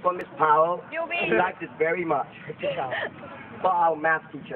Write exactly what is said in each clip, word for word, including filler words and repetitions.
from Miss Powell. You She mean? liked it very much. For our math teacher.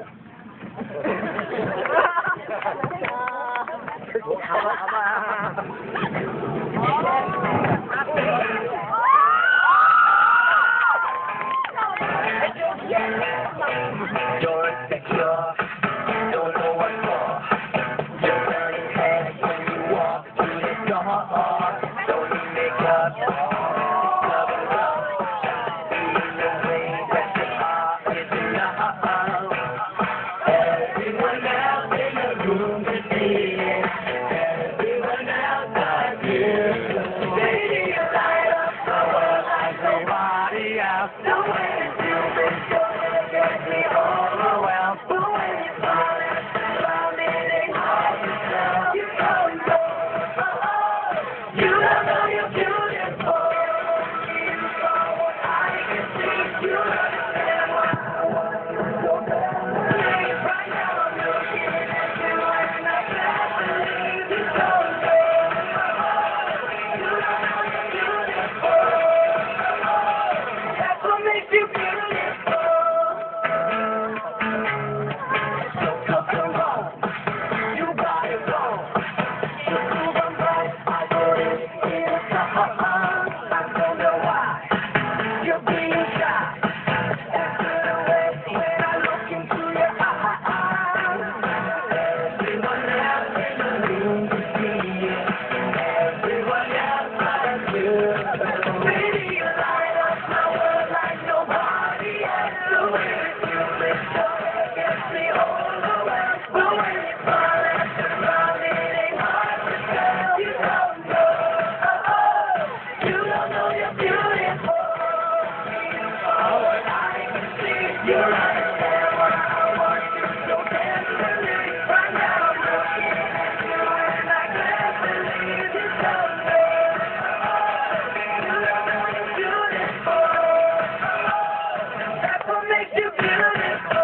You're insecure, don't know what for. You're turning head when you walk through the door. Don't need makeup, cover up. Even the way that you are is enough. Everyone else in the room can see it. Everyone else but you. Baby, you light up the world like nobody else. The way you've been showing gets me overwhelmed. But when you fall around, it ain't hard to tell. You don't know, oh, oh. You don't know you're beautiful. You saw what I can see. You understand why I want you so badly. Right now I'm looking at you and I can't believe you don't know. You don't know you're beautiful. That's what makes you beautiful. So come on, you got it wrong. You prove I'm right, I put it in a song. I don't know why you're being shy. After the way when I look into your eyes, everyone else in the room can see it. Everyone else but you. Baby, you light up my world like nobody else. The way that you lift up gets me overwhelmed. But when you fall at the ground, it ain't hard to tell. You don't know, oh, oh. You don't know you're beautiful. Oh, what I can see, you understand why I want you so desperately. Right now I'm looking at you and I can't believe you don't know. You don't know you're beautiful. That's what makes you beautiful.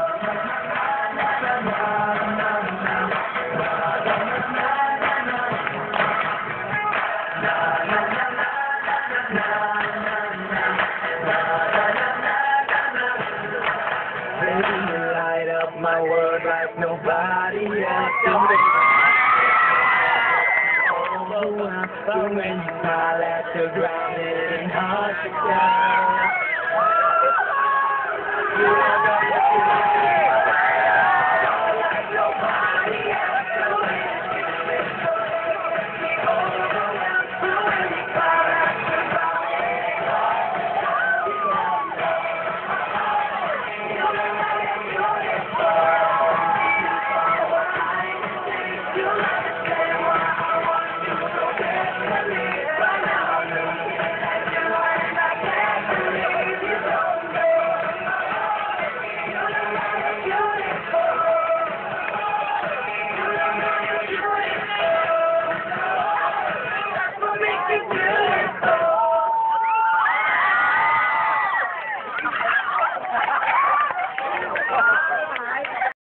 Baby, you light up my world like nobody else. Oh, when you smile at the ground, it ain't hard to tell.